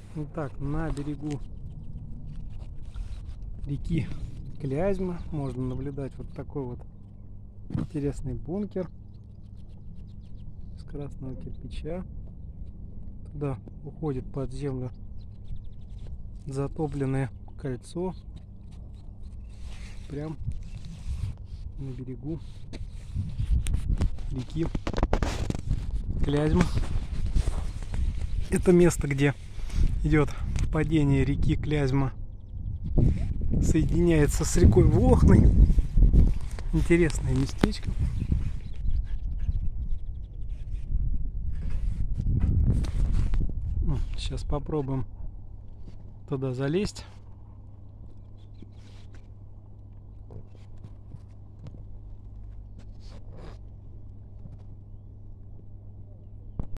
Итак, на берегу реки Клязьма можно наблюдать вот такой вот интересный бункер из красного кирпича. Туда уходит под землю затопленное кольцо, прям на берегу реки Клязьма. Это место, где идет впадение реки Клязьма, соединяется с рекой Волхной. Интересное местечко. Сейчас попробуем туда залезть.